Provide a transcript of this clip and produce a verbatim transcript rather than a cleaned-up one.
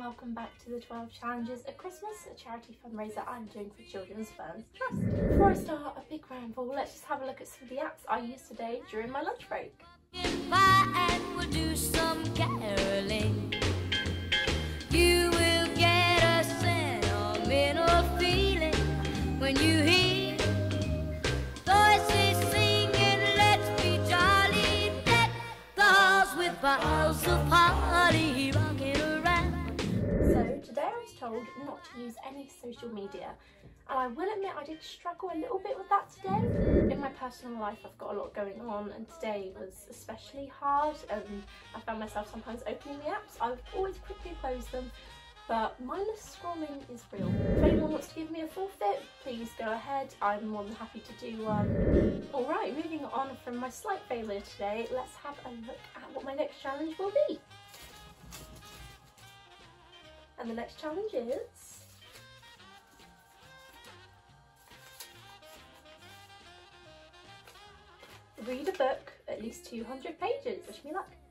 welcome back to the twelve Challenges at Christmas, a charity fundraiser I'm doing for Children's Burns Trust. Before I start a big ramble, let's just have a look at some of the apps I used today during my lunch break. And we'll do some caroling. You will get a sentimental feeling when you hear voices singing, let's be jolly, deck the halls with boughs of holly rocking around. So today I was told not to use any social media, and I will admit I did struggle a little bit with that today. In my personal life I've got a lot going on, and today was especially hard, and I found myself sometimes opening the apps. I would always quickly close them, but mindless scrolling is real. If anyone wants to give me a forfeit, please go ahead, I'm more than happy to do one. Alright, moving on from my slight failure today, let's have a look at what my next challenge will be. And the next challenge is read a book at least two hundred pages. Wish me luck.